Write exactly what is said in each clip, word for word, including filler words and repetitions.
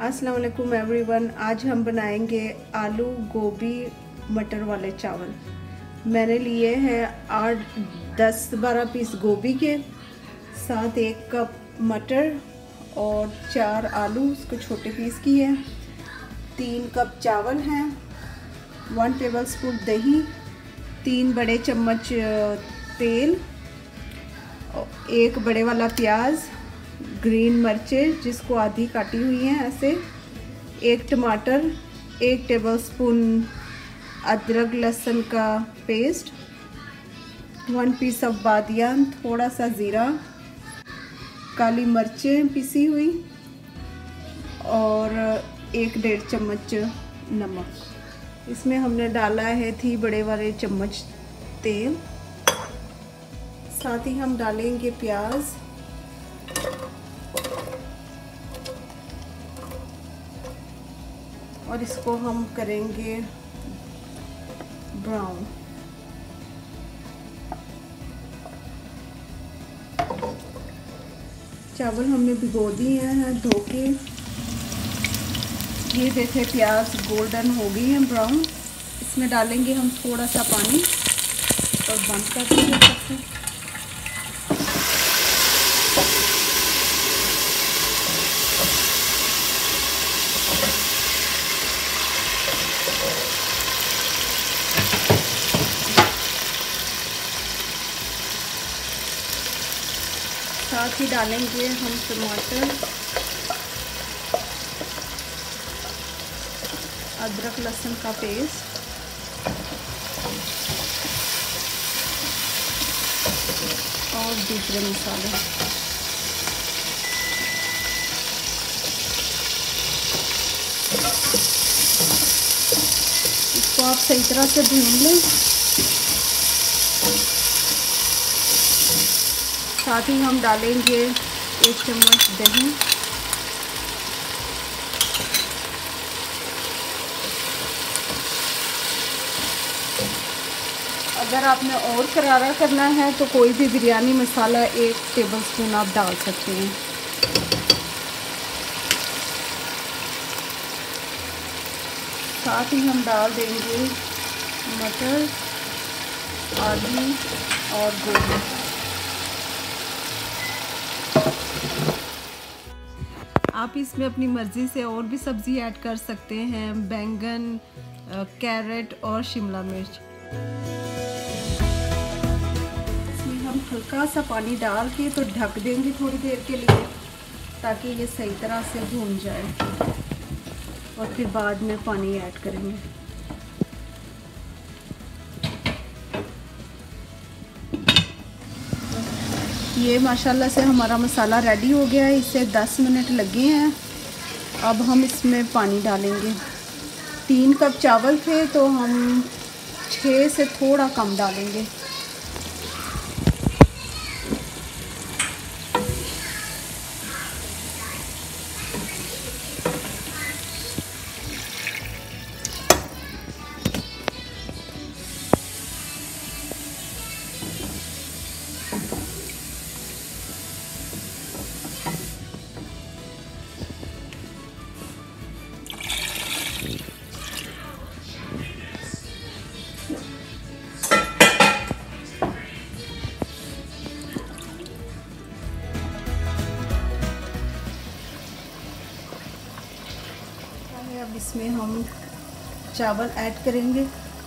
अस्सलाम वालेकुम एवरीवन। आज हम बनाएंगे आलू गोभी मटर वाले चावल। मैंने लिए हैं आठ दस बारह पीस गोभी के, साथ एक कप मटर और चार आलू उसको छोटे पीस की है। तीन कप चावल हैं, वन टेबलस्पून दही, तीन बड़े चम्मच तेल, एक बड़े वाला प्याज, ग्रीन मिर्चें जिसको आधी काटी हुई हैं ऐसे, एक टमाटर, एक टेबलस्पून अदरक लहसुन का पेस्ट, वन पीस ऑफ बादियान, थोड़ा सा ज़ीरा, काली मिर्चें पिसी हुई और एक डेढ़ चम्मच नमक। इसमें हमने डाला है थी बड़े वाले चम्मच तेल। साथ ही हम डालेंगे प्याज, और इसको हम करेंगे ब्राउन। चावल हमने भिगो दिए हैं धो के। ये देखे प्याज गोल्डन हो गई है ब्राउन। इसमें डालेंगे हम थोड़ा सा पानी और बंद कर देंगे। साथ ही डालेंगे हम टमाटर, अदरक लहसुन का पेस्ट और दूसरे मसाले। इसको आप सही तरह से भून लें। साथ ही हम डालेंगे एक चम्मच दही, अगर आपने और करारा करना है तो कोई भी बिरयानी मसाला एक टेबलस्पून आप डाल सकते हैं। साथ ही हम डाल देंगे मटर, आलू और गोभी। आप इसमें अपनी मर्ज़ी से और भी सब्ज़ी ऐड कर सकते हैं, बैंगन, कैरेट और शिमला मिर्च। इसमें हम हल्का सा पानी डाल के तो ढक देंगे थोड़ी देर के लिए, ताकि ये सही तरह से भून जाए, और फिर बाद में पानी ऐड करेंगे। ये माशाल्लाह से हमारा मसाला रेडी हो गया है। इसे दस मिनट लगे हैं। अब हम इसमें पानी डालेंगे। तीन कप चावल थे तो हम छः से थोड़ा कम डालेंगे। अब इसमें हम चावल ऐड करेंगे।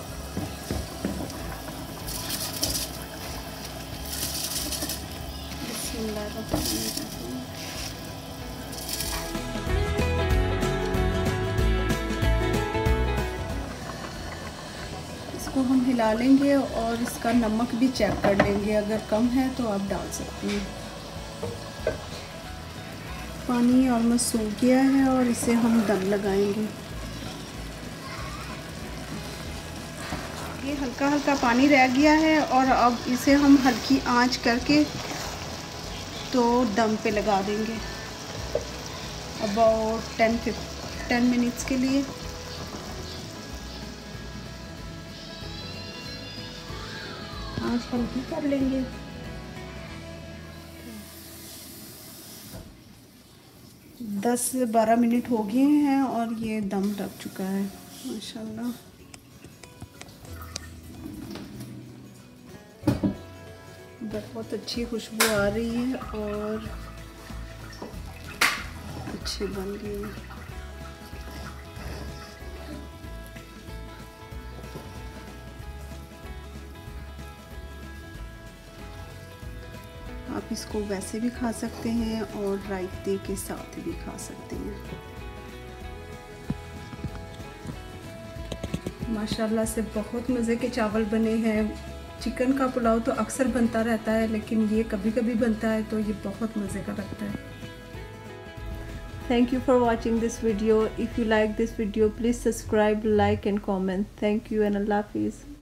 इसको हम हिला लेंगे और इसका नमक भी चेक कर लेंगे, अगर कम है तो आप डाल सकते हैं। पानी ऑलमोस्ट सूख गया है और इसे हम दम लगाएंगे। ये हल्का हल्का पानी रह गया है और अब इसे हम हल्की आंच करके तो दम पे लगा देंगे अबाउट टेन टेन मिनट्स के लिए। आंच हल्की कर लेंगे। दस बारह मिनट हो गए हैं और ये दम लग चुका है माशाल्लाह। बहुत अच्छी खुशबू आ रही है और अच्छे बन गए हैं। आप इसको वैसे भी खा सकते हैं और रायते के साथ भी खा सकते हैं। माशाल्लाह से बहुत मज़े के चावल बने हैं। चिकन का पुलाव तो अक्सर बनता रहता है, लेकिन ये कभी कभी बनता है तो ये बहुत मज़े का लगता है। Thank you for watching this video. If you like this video, please subscribe, like and comment. Thank you and Allah Hafiz.